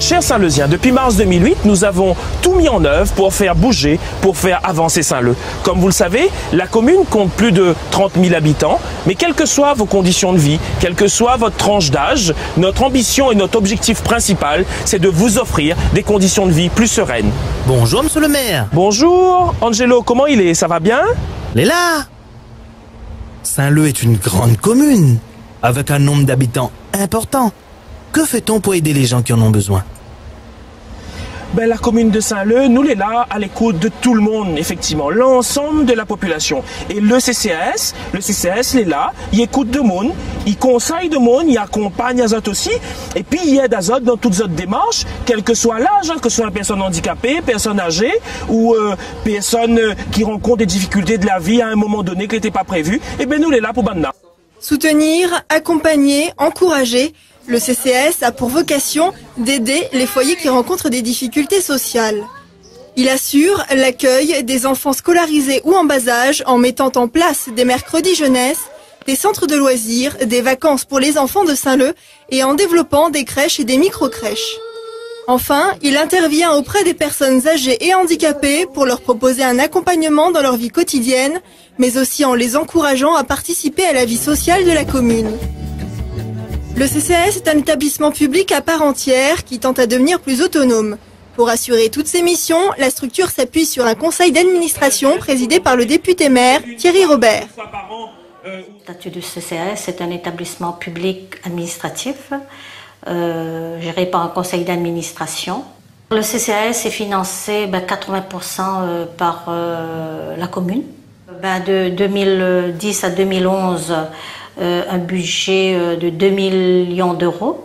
Chers Saint-Leusiens, depuis mars 2008, nous avons tout mis en œuvre pour faire bouger, pour faire avancer Saint-Leu. Comme vous le savez, la commune compte plus de 30 000 habitants, mais quelles que soient vos conditions de vie, quelle que soit votre tranche d'âge, notre ambition et notre objectif principal, c'est de vous offrir des conditions de vie plus sereines. Bonjour, monsieur le maire. Bonjour, Angelo, comment il est? Ça va bien? Il est là. Saint-Leu est une grande commune, avec un nombre d'habitants important. Que fait-on pour aider les gens qui en ont besoin? Ben, la commune de Saint-Leu, nous est là à l'écoute de tout le monde, effectivement, l'ensemble de la population. Et le CCAS il est là, il écoute de monde, il conseille de monde, il accompagne Azot aussi, et puis il aide Azot dans toutes autres démarches, quel que soit l'âge, que ce soit une personne handicapée, personne âgée, ou personne qui rencontre des difficultés de la vie à un moment donné qui n'était pas prévu, et bien nous est là pour Banna. Soutenir, accompagner, encourager, le CCAS a pour vocation d'aider les foyers qui rencontrent des difficultés sociales. Il assure l'accueil des enfants scolarisés ou en bas âge en mettant en place des mercredis jeunesse, des centres de loisirs, des vacances pour les enfants de Saint-Leu et en développant des crèches et des micro-crèches. Enfin, il intervient auprès des personnes âgées et handicapées pour leur proposer un accompagnement dans leur vie quotidienne, mais aussi en les encourageant à participer à la vie sociale de la commune. Le CCAS est un établissement public à part entière qui tente à devenir plus autonome. Pour assurer toutes ses missions, la structure s'appuie sur un conseil d'administration présidé par le député-maire Thierry Robert. Le statut du CCAS, c'est un établissement public administratif géré par un conseil d'administration. Le CCAS est financé 80% par la commune. De 2010 à 2011, un budget de 2 millions d'euros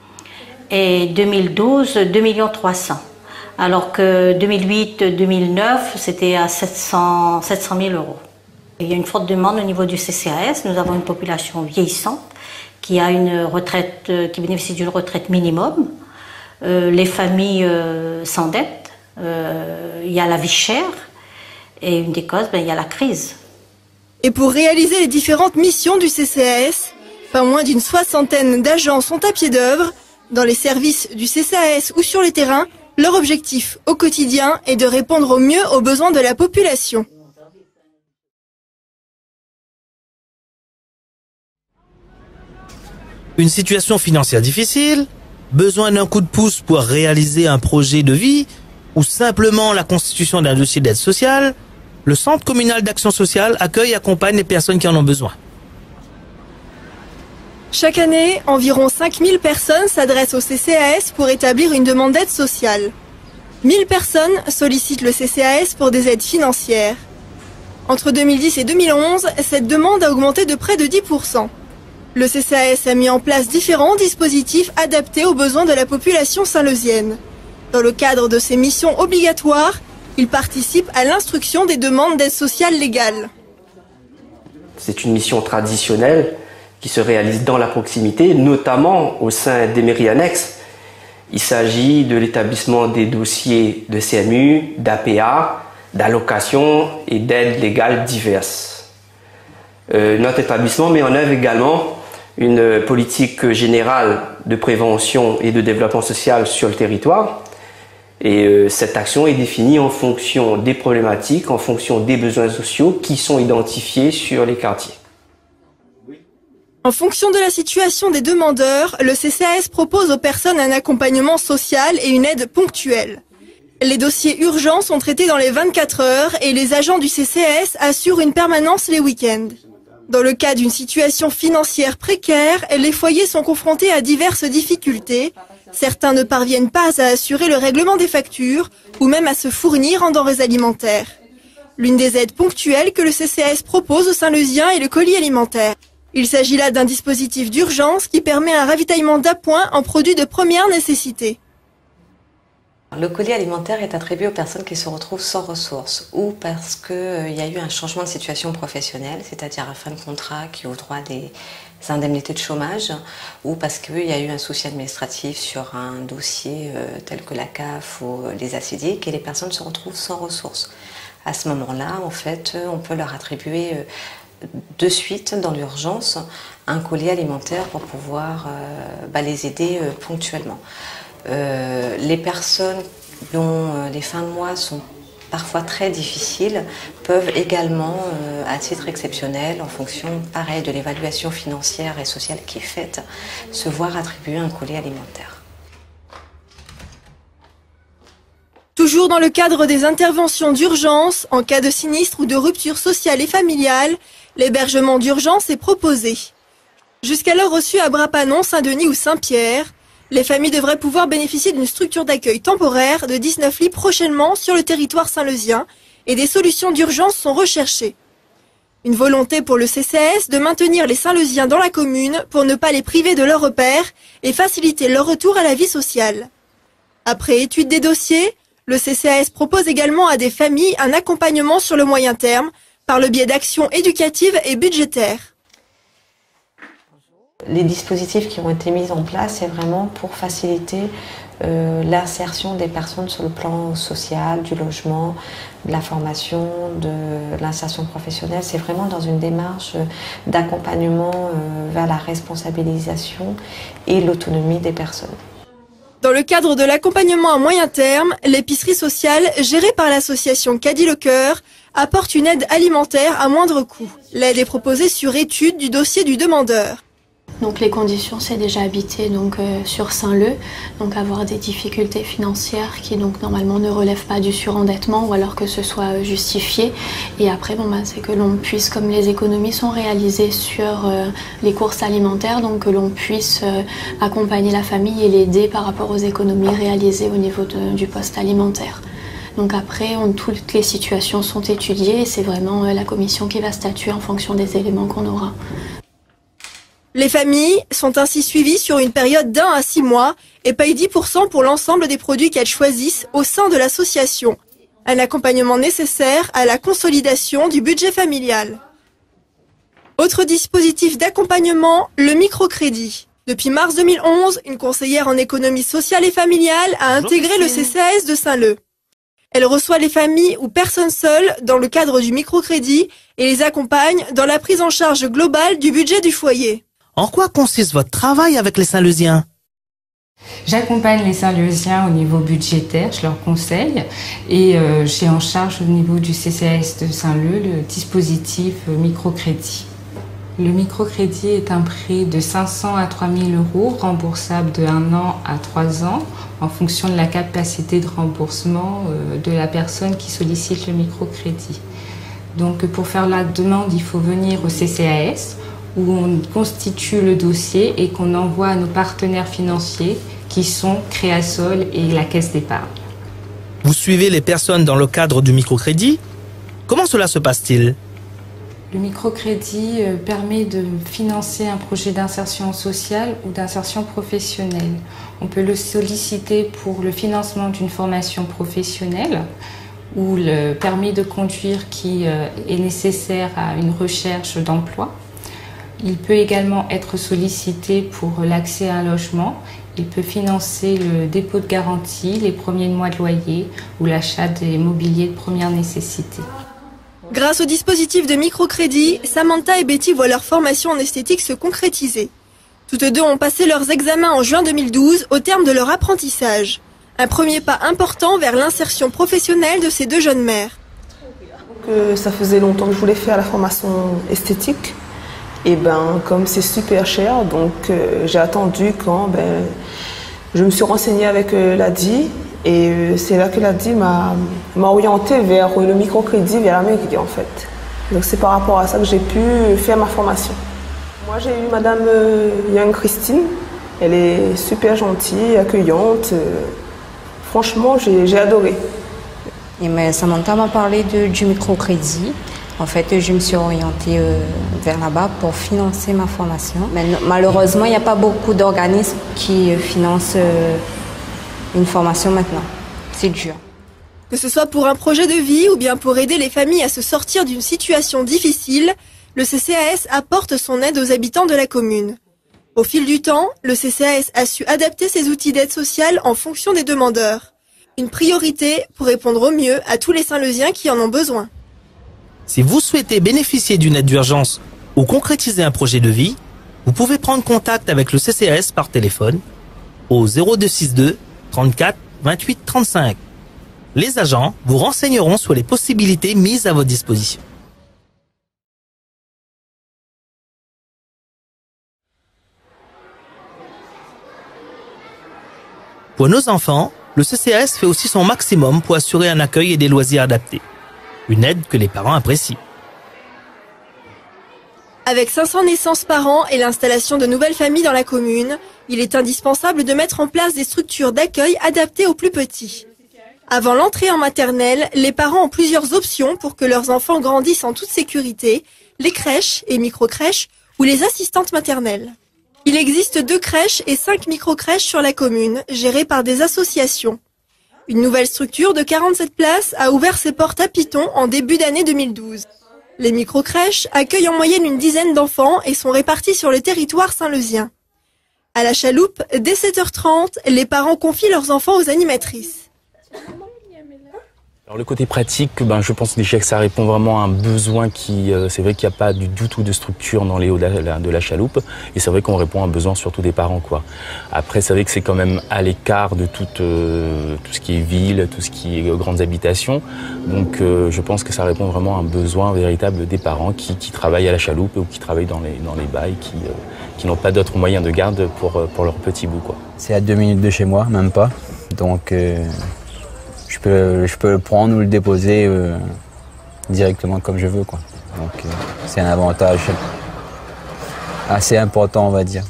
et 2012, 2 millions 300. Alors que 2008-2009, c'était à 700 000 euros. Il y a une forte demande au niveau du CCAS. Nous avons une population vieillissante qui a une retraite, qui bénéficie d'une retraite minimum. Les familles s'endettent. Il y a la vie chère et une des causes, il y a la crise. Et pour réaliser les différentes missions du CCAS, pas moins d'une 60aine d'agents sont à pied d'œuvre. Dans les services du CCAS ou sur les terrains, leur objectif au quotidien est de répondre au mieux aux besoins de la population. Une situation financière difficile, besoin d'un coup de pouce pour réaliser un projet de vie, ou simplement la constitution d'un dossier d'aide sociale, le Centre communal d'action sociale accueille et accompagne les personnes qui en ont besoin. Chaque année, environ 5000 personnes s'adressent au CCAS pour établir une demande d'aide sociale. 1000 personnes sollicitent le CCAS pour des aides financières. Entre 2010 et 2011, cette demande a augmenté de près de 10%. Le CCAS a mis en place différents dispositifs adaptés aux besoins de la population saint-leusienne. Dans le cadre de ses missions obligatoires, il participe à l'instruction des demandes d'aide sociale légale. C'est une mission traditionnelle qui se réalise dans la proximité, notamment au sein des mairies annexes. Il s'agit de l'établissement des dossiers de CMU, d'APA, d'allocations et d'aides légales diverses. Notre établissement met en œuvre également une politique générale de prévention et de développement social sur le territoire. Et cette action est définie en fonction des problématiques, en fonction des besoins sociaux qui sont identifiés sur les quartiers. En fonction de la situation des demandeurs, le CCAS propose aux personnes un accompagnement social et une aide ponctuelle. Les dossiers urgents sont traités dans les 24 heures et les agents du CCAS assurent une permanence les week-ends. Dans le cas d'une situation financière précaire, les foyers sont confrontés à diverses difficultés. Certains ne parviennent pas à assurer le règlement des factures ou même à se fournir en denrées alimentaires. L'une des aides ponctuelles que le CCAS propose aux Saint-Leusiens est le colis alimentaire. Il s'agit là d'un dispositif d'urgence qui permet un ravitaillement d'appoint en produits de première nécessité. Le colis alimentaire est attribué aux personnes qui se retrouvent sans ressources ou parce qu'il y a eu un changement de situation professionnelle, c'est-à-dire à fin de contrat qui ouvre droit à des indemnités de chômage ou parce qu'il y a eu un souci administratif sur un dossier tel que la CAF ou les acidiques et les personnes se retrouvent sans ressources. À ce moment-là, en fait, on peut leur attribuer de suite, dans l'urgence, un colis alimentaire pour pouvoir les aider ponctuellement. Les personnes dont les fins de mois sont parfois très difficiles peuvent également, à titre exceptionnel, en fonction, pareil, de l'évaluation financière et sociale qui est faite, se voir attribuer un colis alimentaire. Toujours dans le cadre des interventions d'urgence, en cas de sinistre ou de rupture sociale et familiale, l'hébergement d'urgence est proposé. Jusqu'alors reçu à Bras-Panon, Saint-Denis ou Saint-Pierre, les familles devraient pouvoir bénéficier d'une structure d'accueil temporaire de 19 lits prochainement sur le territoire saint-leuzien et des solutions d'urgence sont recherchées. Une volonté pour le CCAS de maintenir les Saint-Leuziens dans la commune pour ne pas les priver de leurs repères et faciliter leur retour à la vie sociale. Après étude des dossiers, le CCAS propose également à des familles un accompagnement sur le moyen terme par le biais d'actions éducatives et budgétaires. Les dispositifs qui ont été mis en place, c'est vraiment pour faciliter l'insertion des personnes sur le plan social, du logement, de la formation, de l'insertion professionnelle. C'est vraiment dans une démarche d'accompagnement vers la responsabilisation et l'autonomie des personnes. Dans le cadre de l'accompagnement à moyen terme, l'épicerie sociale, gérée par l'association Caddy le Cœur, apporte une aide alimentaire à moindre coût. L'aide est proposée sur étude du dossier du demandeur. Donc les conditions, c'est déjà habiter sur Saint-Leu, donc avoir des difficultés financières qui donc normalement ne relèvent pas du surendettement ou alors que ce soit justifié. Et après, c'est que l'on puisse, comme les économies sont réalisées sur les courses alimentaires, donc que l'on puisse accompagner la famille et l'aider par rapport aux économies réalisées au niveau du poste alimentaire. Donc après, toutes les situations sont étudiées et c'est vraiment la commission qui va statuer en fonction des éléments qu'on aura. Les familles sont ainsi suivies sur une période d'1 à 6 mois et payent 10% pour l'ensemble des produits qu'elles choisissent au sein de l'association. Un accompagnement nécessaire à la consolidation du budget familial. Autre dispositif d'accompagnement, le microcrédit. Depuis mars 2011, une conseillère en économie sociale et familiale a intégré le CCAS de Saint-Leu. Elle reçoit les familles ou personnes seules dans le cadre du microcrédit et les accompagne dans la prise en charge globale du budget du foyer. En quoi consiste votre travail avec les Saint-Leuziens? J'accompagne les Saint-Leuziens au niveau budgétaire, je leur conseille, et j'ai en charge au niveau du CCAS de Saint-Leu le dispositif microcrédit. Le microcrédit est un prêt de 500 à 3000 euros, remboursable de 1 an à 3 ans, en fonction de la capacité de remboursement de la personne qui sollicite le microcrédit. Donc pour faire la demande, il faut venir au CCAS, où on constitue le dossier et qu'on envoie à nos partenaires financiers qui sont Créasol et la Caisse d'épargne. Vous suivez les personnes dans le cadre du microcrédit? Comment cela se passe-t-il? Le microcrédit permet de financer un projet d'insertion sociale ou d'insertion professionnelle. On peut le solliciter pour le financement d'une formation professionnelle ou le permis de conduire qui est nécessaire à une recherche d'emploi. Il peut également être sollicité pour l'accès à un logement. Il peut financer le dépôt de garantie, les premiers mois de loyer ou l'achat des mobiliers de première nécessité. Grâce au dispositif de microcrédit, Samantha et Betty voient leur formation en esthétique se concrétiser. Toutes deux ont passé leurs examens en juin 2012 au terme de leur apprentissage. Un premier pas important vers l'insertion professionnelle de ces deux jeunes mères. Ça faisait longtemps que je voulais faire la formation esthétique. Et comme c'est super cher, donc j'ai attendu quand je me suis renseignée avec l'ADI et c'est là que l'ADI m'a orientée vers le microcrédit, vers la mairie en fait. Donc c'est par rapport à ça que j'ai pu faire ma formation. Moi j'ai eu Madame Young Christine, elle est super gentille, accueillante, franchement j'ai adoré. Et Samantha m'a parlé du microcrédit. En fait, je me suis orientée vers là-bas pour financer ma formation. Mais malheureusement, il n'y a pas beaucoup d'organismes qui financent une formation maintenant. C'est dur. Que ce soit pour un projet de vie ou bien pour aider les familles à se sortir d'une situation difficile, le CCAS apporte son aide aux habitants de la commune. Au fil du temps, le CCAS a su adapter ses outils d'aide sociale en fonction des demandeurs. Une priorité pour répondre au mieux à tous les Saint-Leuziens qui en ont besoin. Si vous souhaitez bénéficier d'une aide d'urgence ou concrétiser un projet de vie, vous pouvez prendre contact avec le CCAS par téléphone au 0262 34 28 35. Les agents vous renseigneront sur les possibilités mises à votre disposition. Pour nos enfants, le CCAS fait aussi son maximum pour assurer un accueil et des loisirs adaptés. Une aide que les parents apprécient. Avec 500 naissances par an et l'installation de nouvelles familles dans la commune, il est indispensable de mettre en place des structures d'accueil adaptées aux plus petits. Avant l'entrée en maternelle, les parents ont plusieurs options pour que leurs enfants grandissent en toute sécurité, les crèches et micro-crèches ou les assistantes maternelles. Il existe 2 crèches et 5 micro-crèches sur la commune, gérées par des associations. Une nouvelle structure de 47 places a ouvert ses portes à Piton en début d'année 2012. Les micro-crèches accueillent en moyenne une dizaine d'enfants et sont répartis sur le territoire saint-leusien. À la Chaloupe, dès 7h30, les parents confient leurs enfants aux animatrices. Alors le côté pratique, je pense déjà que ça répond vraiment à un besoin qui, c'est vrai qu'il n'y a pas du tout de structure dans les hauts de la Chaloupe, et c'est vrai qu'on répond à un besoin surtout des parents, quoi. Après, c'est vrai que c'est quand même à l'écart de tout ce qui est ville, tout ce qui est grandes habitations, donc je pense que ça répond vraiment à un besoin véritable des parents qui travaillent à la Chaloupe ou qui travaillent dans les bails, qui n'ont pas d'autres moyens de garde pour leur petit bout, quoi. C'est à 2 minutes de chez moi, même pas, donc je peux le prendre ou le déposer directement comme je veux, quoi. Donc c'est un avantage assez important, on va dire.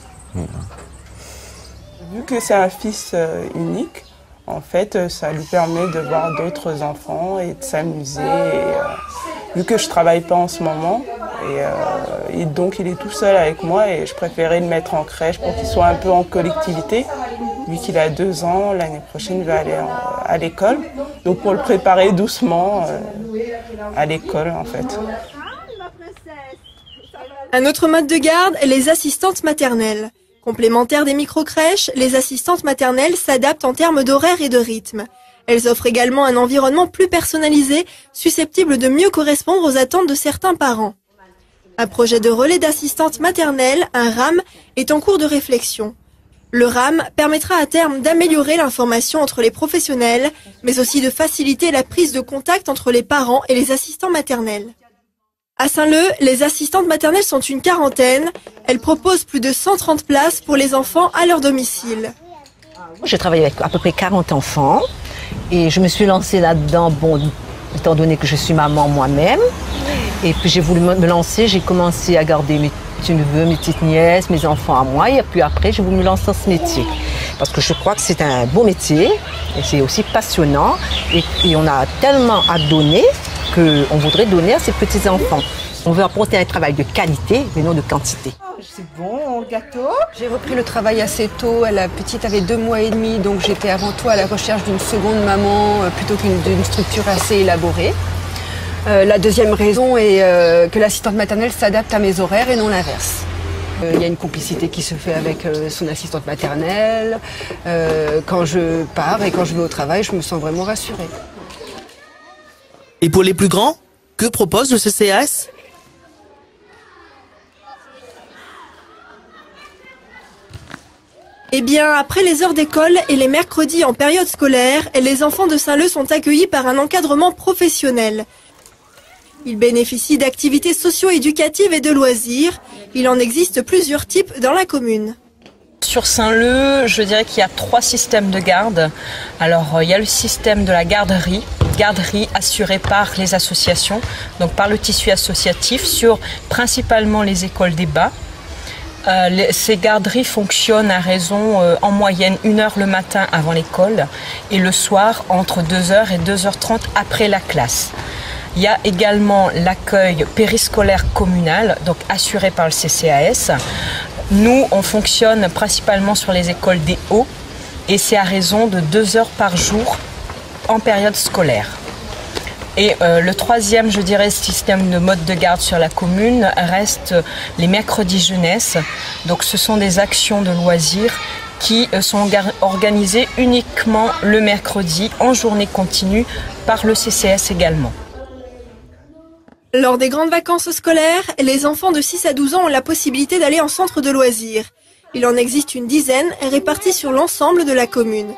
Vu que c'est un fils unique, en fait, ça lui permet de voir d'autres enfants et de s'amuser. Vu que je travaille pas en ce moment, et donc il est tout seul avec moi et je préférais le mettre en crèche pour qu'il soit un peu en collectivité. Vu qu'il a 2 ans, l'année prochaine il va aller à l'école. Donc pour le préparer doucement à l'école, en fait. Un autre mode de garde, les assistantes maternelles. Complémentaires des micro-crèches, les assistantes maternelles s'adaptent en termes d'horaire et de rythme. Elles offrent également un environnement plus personnalisé, susceptible de mieux correspondre aux attentes de certains parents. Un projet de relais d'assistantes maternelles, un RAM, est en cours de réflexion. Le RAM permettra à terme d'améliorer l'information entre les professionnels, mais aussi de faciliter la prise de contact entre les parents et les assistants maternels. À Saint-Leu, les assistantes maternelles sont une quarantaine. Elles proposent plus de 130 places pour les enfants à leur domicile. J'ai travaillé avec à peu près 40 enfants et je me suis lancée là-dedans, étant donné que je suis maman moi-même. Et puis j'ai voulu me lancer, j'ai commencé à garder mes petits neveux, mes petites nièces, mes enfants à moi. Et puis après, j'ai voulu me lancer dans ce métier. Parce que je crois que c'est un beau métier, et c'est aussi passionnant. Et on a tellement à donner qu'on voudrait donner à ces petits-enfants. On veut apporter un travail de qualité, mais non de quantité. C'est bon, le gâteau. J'ai repris le travail assez tôt. La petite avait 2 mois et demi, donc j'étais avant tout à la recherche d'une seconde maman plutôt d'une structure assez élaborée. La deuxième raison est que l'assistante maternelle s'adapte à mes horaires et non l'inverse. Il y a une complicité qui se fait avec son assistante maternelle. Quand je pars et quand je vais au travail, je me sens vraiment rassurée. Et pour les plus grands, que propose le CCAS ? Eh bien, après les heures d'école et les mercredis en période scolaire, les enfants de Saint-Leu sont accueillis par un encadrement professionnel. Ils bénéficient d'activités socio-éducatives et de loisirs. Il en existe plusieurs types dans la commune. Sur Saint-Leu, je dirais qu'il y a 3 systèmes de garde. Alors, il y a le système de la garderie assurée par les associations, donc par le tissu associatif, sur principalement les écoles des bas. Ces garderies fonctionnent à raison en moyenne 1 heure le matin avant l'école et le soir entre 2h et 2h30 après la classe. Il y a également l'accueil périscolaire communal, donc assuré par le CCAS. Nous, on fonctionne principalement sur les écoles des Hauts et c'est à raison de 2 heures par jour en période scolaire. Et le troisième, je dirais, système de mode de garde sur la commune reste les mercredis jeunesse. Donc ce sont des actions de loisirs qui sont organisées uniquement le mercredi en journée continue par le CCAS également. Lors des grandes vacances scolaires, les enfants de 6 à 12 ans ont la possibilité d'aller en centre de loisirs. Il en existe une dizaine répartis sur l'ensemble de la commune.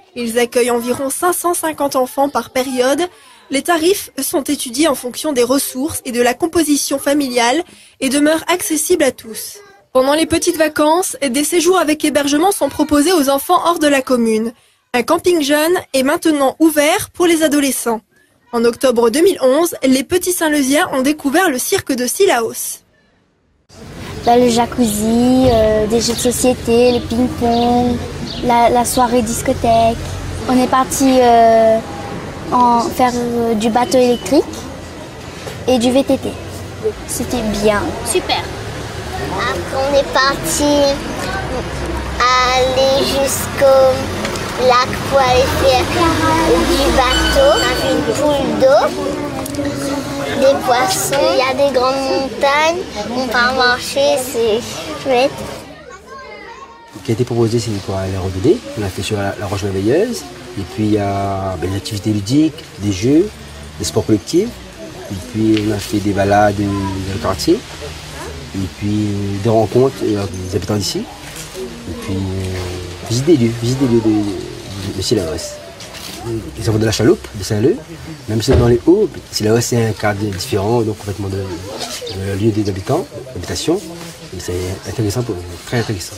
Ils accueillent environ 550 enfants par période. Les tarifs sont étudiés en fonction des ressources et de la composition familiale et demeurent accessibles à tous. Pendant les petites vacances, des séjours avec hébergement sont proposés aux enfants hors de la commune. Un camping jeune est maintenant ouvert pour les adolescents. En octobre 2011, les petits Saint-Leusiens ont découvert le cirque de Sillaos. Le jacuzzi, des jeux de société, le ping-pong, la soirée discothèque. On est parti faire du bateau électrique et du VTT. C'était bien. Super. Après, on est parti aller jusqu'au lac pour aller faire du bateau. On a vu une poule d'eau, des poissons, il y a des grandes montagnes. On part marcher, c'est chouette. Ce qui a été proposé, c'est pour aller randonner. On a fait sur la roche merveilleuse. Et puis il y a une activité ludique, des jeux, des sports collectifs. Et puis on a fait des balades dans le quartier. Et puis des rencontres avec des habitants d'ici. Et puis visiter des lieux de Sillaos. Les enfants de la chaloupe de Saint-Leu, même si c'est dans les hauts, Sillaos c'est un cadre différent, donc complètement de lieu des habitants, d'habitation. Et c'est intéressant, très intéressant.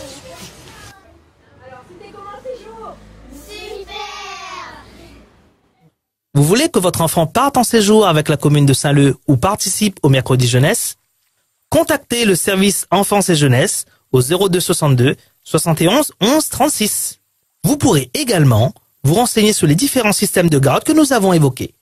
Vous voulez que votre enfant parte en séjour avec la commune de Saint-Leu ou participe au Mercredi Jeunesse? Contactez le service Enfance et Jeunesse au 02 62 71 11 36. Vous pourrez également vous renseigner sur les différents systèmes de garde que nous avons évoqués.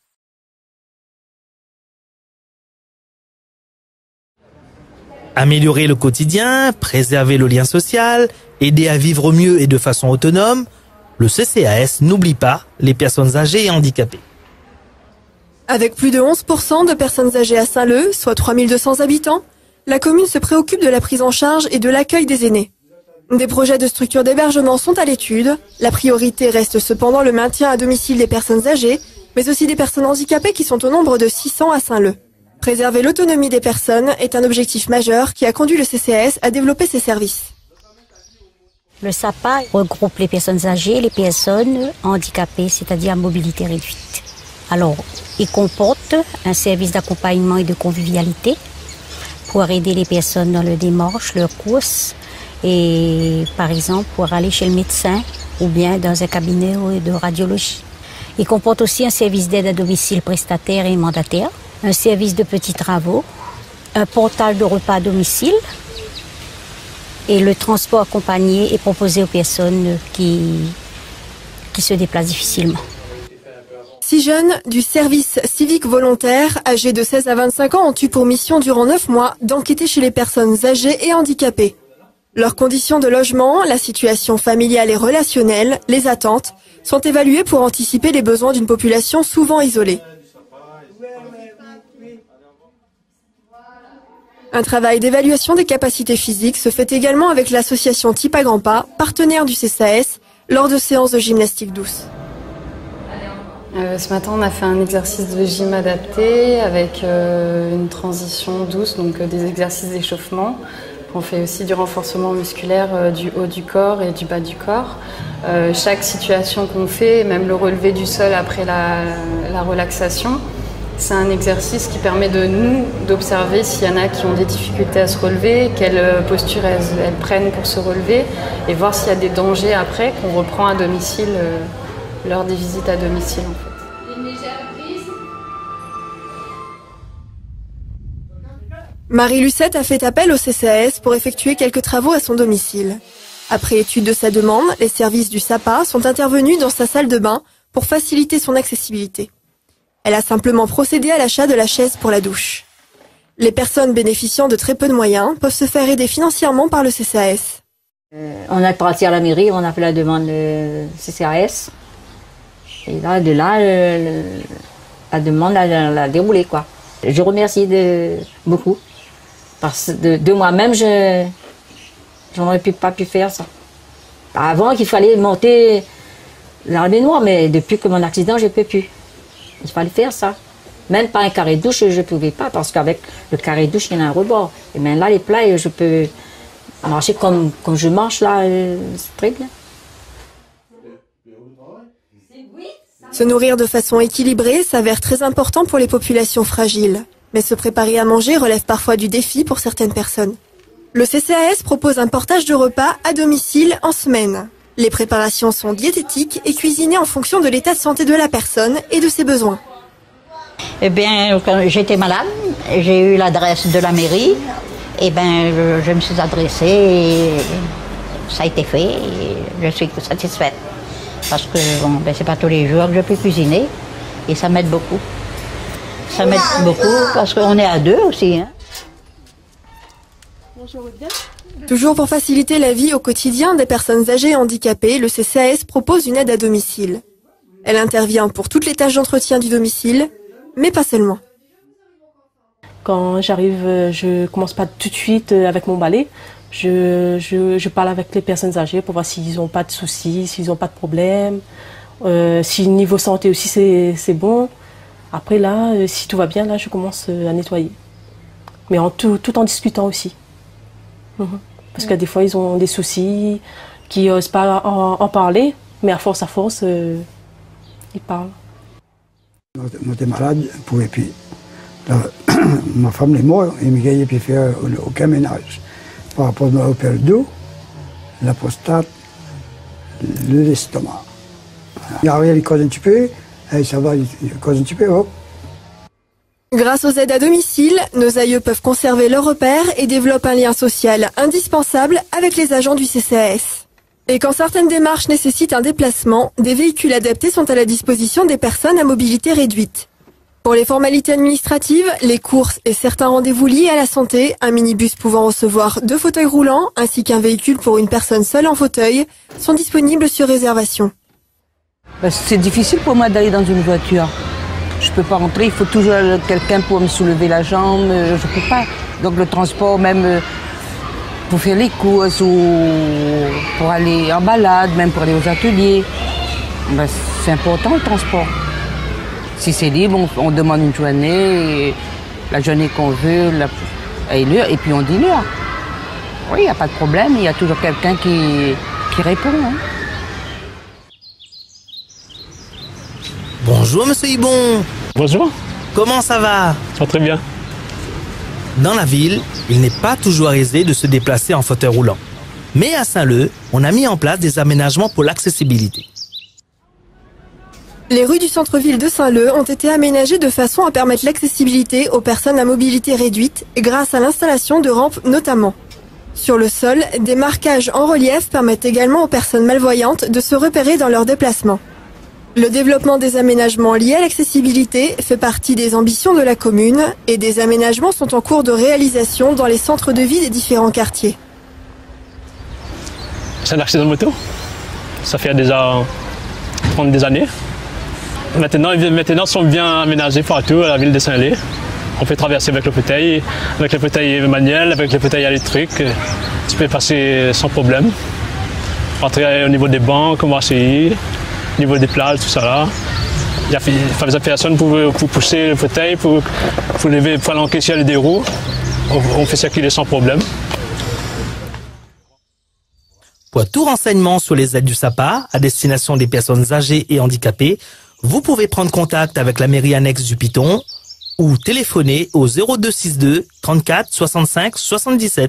Améliorer le quotidien, préserver le lien social, aider à vivre mieux et de façon autonome, le CCAS n'oublie pas les personnes âgées et handicapées. Avec plus de 11% de personnes âgées à Saint-Leu, soit 3200 habitants, la commune se préoccupe de la prise en charge et de l'accueil des aînés. Des projets de structures d'hébergement sont à l'étude. La priorité reste cependant le maintien à domicile des personnes âgées, mais aussi des personnes handicapées qui sont au nombre de 600 à Saint-Leu. Préserver l'autonomie des personnes est un objectif majeur qui a conduit le CCAS à développer ses services. Le SAPA regroupe les personnes âgées et les personnes handicapées, c'est-à-dire à mobilité réduite. Alors, il comporte un service d'accompagnement et de convivialité pour aider les personnes dans le démarche, leurs courses, et par exemple pour aller chez le médecin ou bien dans un cabinet de radiologie. Il comporte aussi un service d'aide à domicile prestataire et mandataire, un service de petits travaux, un portal de repas à domicile et le transport accompagné est proposé aux personnes qui se déplacent difficilement. 6 jeunes du service civique volontaire âgés de 16 à 25 ans ont eu pour mission durant 9 mois d'enquêter chez les personnes âgées et handicapées. Leurs conditions de logement, la situation familiale et relationnelle, les attentes, sont évaluées pour anticiper les besoins d'une population souvent isolée. Un travail d'évaluation des capacités physiques se fait également avec l'association Type à grands pas, partenaire du CCAS, lors de séances de gymnastique douce. Ce matin, on a fait un exercice de gym adapté avec une transition douce, donc des exercices d'échauffement. On fait aussi du renforcement musculaire du haut du corps et du bas du corps. Chaque situation qu'on fait, même le relevé du sol après la relaxation, c'est un exercice qui permet de nous d'observer s'il y en a qui ont des difficultés à se relever, quelle posture elles prennent pour se relever et voir s'il y a des dangers après qu'on reprend à domicile lors des visites à domicile. En fait. Marie Lucette a fait appel au CCAS pour effectuer quelques travaux à son domicile. Après étude de sa demande, les services du SAPA sont intervenus dans sa salle de bain pour faciliter son accessibilité. Elle a simplement procédé à l'achat de la chaise pour la douche. Les personnes bénéficiant de très peu de moyens peuvent se faire aider financièrement par le CCAS. On est parti à la mairie, on a fait la demande CCAS. Et là, de là, la demande a déroulé, quoi. Je remercie beaucoup. Parce que de moi-même, je n'aurais pas pu faire ça. Avant, qu'il fallait monter dans la baignoire, mais depuis que mon accident, je ne peux plus. Il fallait faire ça. Même pas un carré de douche, je ne pouvais pas, parce qu'avec le carré de douche, il y en a un rebord. Et bien là, les plats, je peux marcher comme je marche là, c'est très bien. Se nourrir de façon équilibrée s'avère très important pour les populations fragiles. Mais se préparer à manger relève parfois du défi pour certaines personnes. Le CCAS propose un portage de repas à domicile en semaine. Les préparations sont diététiques et cuisinées en fonction de l'état de santé de la personne et de ses besoins. Eh bien, quand j'étais malade, j'ai eu l'adresse de la mairie. Eh bien, je me suis adressée et ça a été fait et je suis satisfaite. Parce que bon, ben, c'est pas tous les jours que je peux cuisiner et ça m'aide beaucoup. Ça m'aide beaucoup parce qu'on est à deux aussi. Hein. Toujours pour faciliter la vie au quotidien des personnes âgées et handicapées, le CCAS propose une aide à domicile. Elle intervient pour toutes les tâches d'entretien du domicile, mais pas seulement. Quand j'arrive, je commence pas tout de suite avec mon balai. Je parle avec les personnes âgées pour voir s'ils n'ont pas de soucis, s'ils n'ont pas de problèmes. Si niveau santé aussi c'est bon. Après là, si tout va bien, là je commence à nettoyer. Mais tout en discutant aussi. Parce que des fois ils ont des soucis, qui n'osent pas en parler, mais à force, ils parlent. J'étais malade, je ne pouvais plus. Ma femme est morte, et ne gagnait plus faire aucun ménage. Par rapport à l'opération le dos, la prostate, l'estomac. Il y a rien, il cause un petit peu, et ça va, il cause un petit peu, hop. Grâce aux aides à domicile, nos aïeux peuvent conserver leurs repères et développent un lien social indispensable avec les agents du CCAS. Et quand certaines démarches nécessitent un déplacement, des véhicules adaptés sont à la disposition des personnes à mobilité réduite. Pour les formalités administratives, les courses et certains rendez-vous liés à la santé, un minibus pouvant recevoir 2 fauteuils roulants ainsi qu'un véhicule pour une personne seule en fauteuil sont disponibles sur réservation. C'est difficile pour moi d'aller dans une voiture. Je ne peux pas rentrer, il faut toujours quelqu'un pour me soulever la jambe, je ne peux pas. Donc le transport, même pour faire les courses ou pour aller en balade, même pour aller aux ateliers, c'est important le transport. Si c'est libre, on demande une journée, la journée qu'on veut, et l'heure, et puis on dit l'heure. Oui, il n'y a pas de problème, il y a toujours quelqu'un qui répond. Hein. Bonjour Monsieur Ibon. Bonjour. Comment ça va? Ça va très bien. Dans la ville, il n'est pas toujours aisé de se déplacer en fauteuil roulant. Mais à Saint-Leu, on a mis en place des aménagements pour l'accessibilité. Les rues du centre-ville de Saint-Leu ont été aménagées de façon à permettre l'accessibilité aux personnes à mobilité réduite grâce à l'installation de rampes notamment. Sur le sol, des marquages en relief permettent également aux personnes malvoyantes de se repérer dans leurs déplacements. Le développement des aménagements liés à l'accessibilité fait partie des ambitions de la commune et des aménagements sont en cours de réalisation dans les centres de vie des différents quartiers. C'est un accident de moto. Ça fait déjà 30 des années. Maintenant, ils sont bien aménagés partout à la ville de Saint-Leu. On peut traverser avec le fauteuil manuel, avec le fauteuil électrique. Tu peux passer sans problème. Entrer au niveau des bancs, comme ACI, au niveau des plages, tout ça là. Il y a des personnes pour pousser le fauteuil, pour lever, pour l'encaisser des roues. On fait circuler sans problème. Pour tout renseignement sur les aides du SAPA à destination des personnes âgées et handicapées, vous pouvez prendre contact avec la mairie annexe du Piton ou téléphoner au 0262 34 65 77.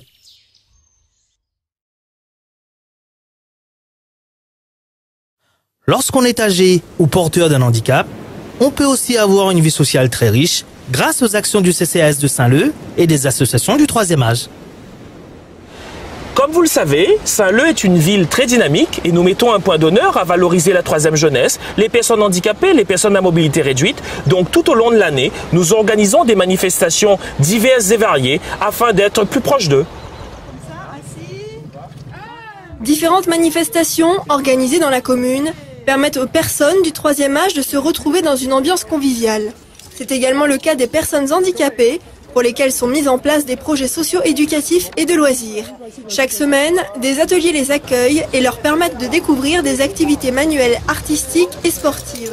Lorsqu'on est âgé ou porteur d'un handicap, on peut aussi avoir une vie sociale très riche grâce aux actions du CCAS de Saint-Leu et des associations du 3e âge. Comme vous le savez, Saint-Leu est une ville très dynamique et nous mettons un point d'honneur à valoriser la 3e jeunesse, les personnes handicapées, les personnes à mobilité réduite. Donc tout au long de l'année, nous organisons des manifestations diverses et variées afin d'être plus proches d'eux. Différentes manifestations organisées dans la commune permettent aux personnes du 3e âge de se retrouver dans une ambiance conviviale. C'est également le cas des personnes handicapées, pour lesquels sont mis en place des projets socio-éducatifs et de loisirs. Chaque semaine, des ateliers les accueillent et leur permettent de découvrir des activités manuelles artistiques et sportives.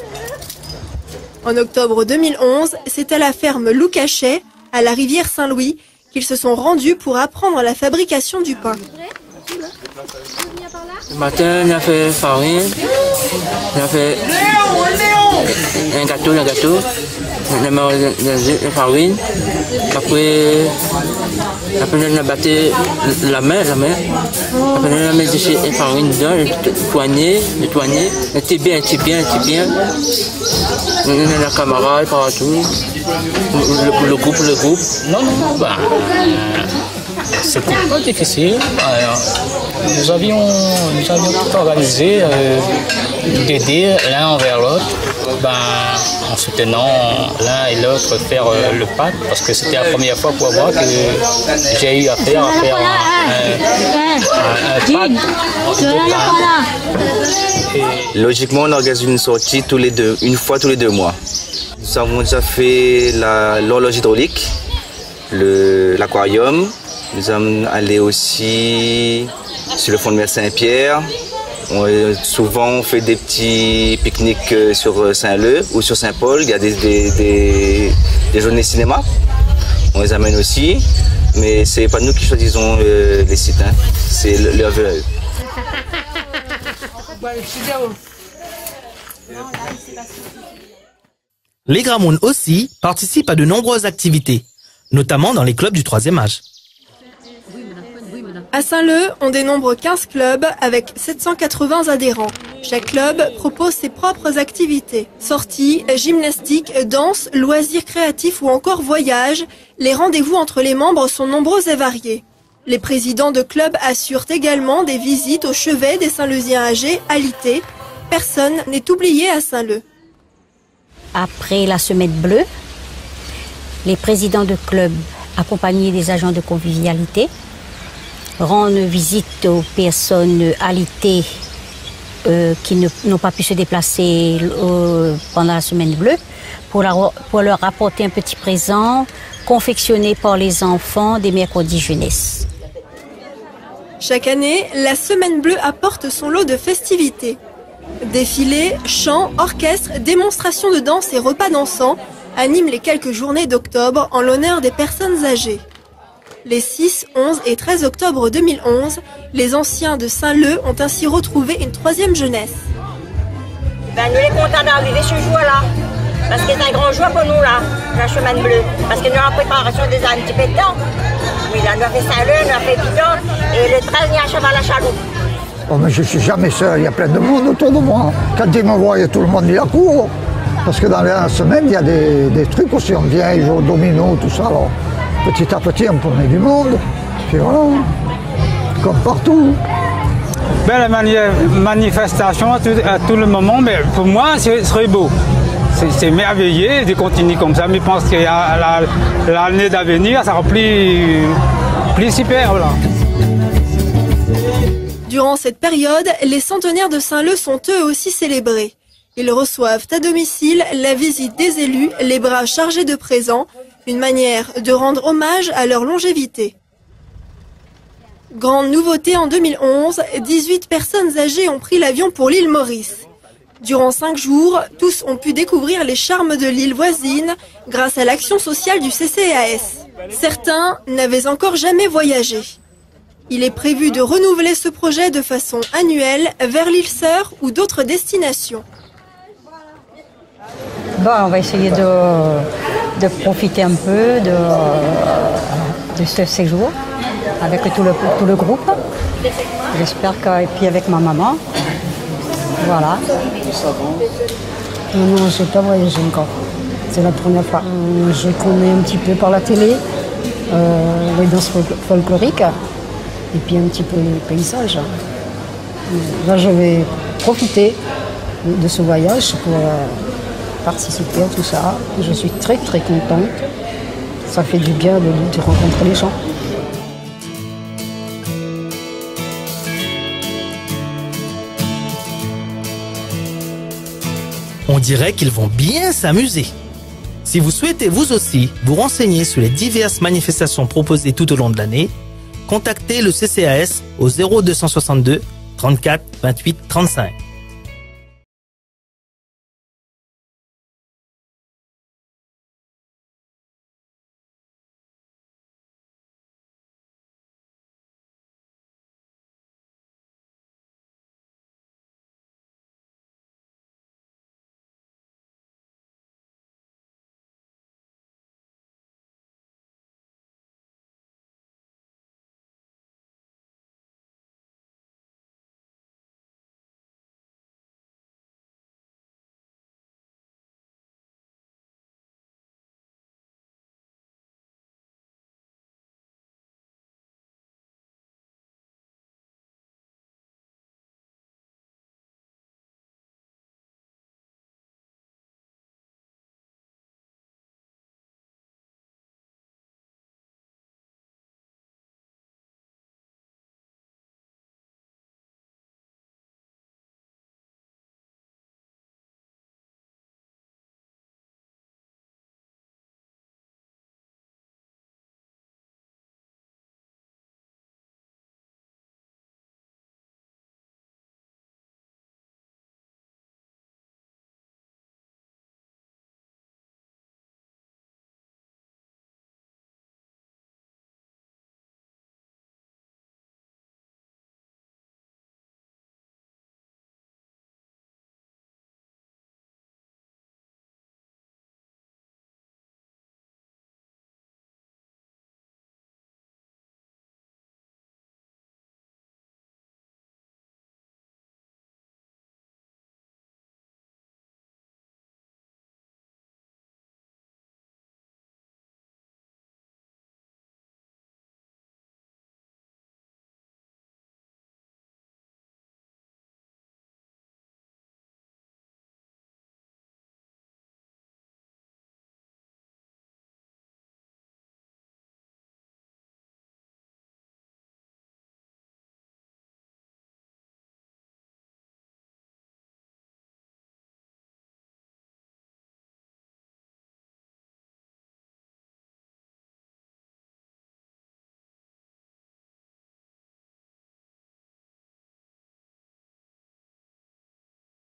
En octobre 2011, c'est à la ferme Loucachet, à la rivière Saint-Louis, qu'ils se sont rendus pour apprendre la fabrication du pain. Le matin, on a fait farine, On a fait un gâteau, on a mélangé la farine. Après on a battu la main. Après on a mis la farine dedans, le toigner. C'était bien. On a la camarade partout. Le groupe. Non, bah, c'était pas difficile. Nous avions tout organisé, d'aider l'un envers l'autre, en soutenant l'un et l'autre faire le pâte, parce que c'était la première fois pour moi que j'ai eu à faire un pâte. Logiquement, on organise une sortie une fois tous les 2 mois. Nous avons déjà fait l'horloge hydraulique, l'aquarium. Nous sommes allés aussi sur le fond de mer Saint-Pierre. Souvent, on fait des petits pique-niques sur Saint-Leu ou sur Saint-Paul. Il y a des journées cinéma. On les amène aussi. Mais ce n'est pas nous qui choisissons les sites. Hein. C'est leur vœu. Les Gramounes aussi participent à de nombreuses activités, notamment dans les clubs du 3e âge. À Saint-Leu, on dénombre 15 clubs avec 780 adhérents. Chaque club propose ses propres activités. Sorties, gymnastique, danse, loisirs créatifs ou encore voyages. Les rendez-vous entre les membres sont nombreux et variés. Les présidents de clubs assurent également des visites au chevet des Saint-Leusiens âgés alités. Personne n'est oublié à Saint-Leu. Après la semaine bleue, les présidents de clubs, accompagnés des agents de convivialité, rendent visite aux personnes alitées qui n'ont pas pu se déplacer pendant la semaine bleue pour leur apporter un petit présent confectionné par les enfants des mercredis jeunesse. Chaque année, la semaine bleue apporte son lot de festivités. Défilés, chants, orchestres, démonstrations de danse et repas dansants animent les quelques journées d'octobre en l'honneur des personnes âgées. Les 6, 11 et 13 octobre 2011, les anciens de Saint-Leu ont ainsi retrouvé une 3e jeunesse. Nous sommes contents d'arriver ce jour-là, parce que c'est un grand jour pour nous, là, la semaine bleue, parce que nous avons préparation des un petit peu de temps. Oui, là, nous avons fait Saint-Leu, nous avons fait Bidon, et le 13, il y a un cheval à chaloupe. Oh, mais je ne suis jamais seul, il y a plein de monde autour de moi. Quand ils me voient, tout le monde il accourt. Parce que dans la semaine, il y a des trucs aussi, on vient, ils jouent au domino, tout ça. Alors, petit à petit, on met du monde. Puis voilà, comme partout. Belle manifestation à tout le moment, mais pour moi, ce serait beau. C'est merveilleux de continuer comme ça, mais je pense qu'il y a l'année d'avenir, ça sera plus super. Là. Durant cette période, les centenaires de Saint-Leu sont eux aussi célébrés. Ils reçoivent à domicile la visite des élus, les bras chargés de présents, une manière de rendre hommage à leur longévité. Grande nouveauté en 2011, 18 personnes âgées ont pris l'avion pour l'île Maurice. Durant 5 jours, tous ont pu découvrir les charmes de l'île voisine grâce à l'action sociale du CCAS. Certains n'avaient encore jamais voyagé. Il est prévu de renouveler ce projet de façon annuelle vers l'île Sœur ou d'autres destinations. Bon, on va essayer de profiter un peu de ce séjour avec tout le groupe. J'espère que, et puis avec ma maman. Voilà. Non, je n'ai pas voyagé encore. C'est la première fois. Je connais un petit peu par la télé les danses folkloriques et puis un petit peu les paysages. Là, je vais profiter de ce voyage pour participer à tout ça. Je suis très très contente. Ça fait du bien de rencontrer les gens. On dirait qu'ils vont bien s'amuser. Si vous souhaitez vous aussi vous renseigner sur les diverses manifestations proposées tout au long de l'année, contactez le CCAS au 0262 34 28 35.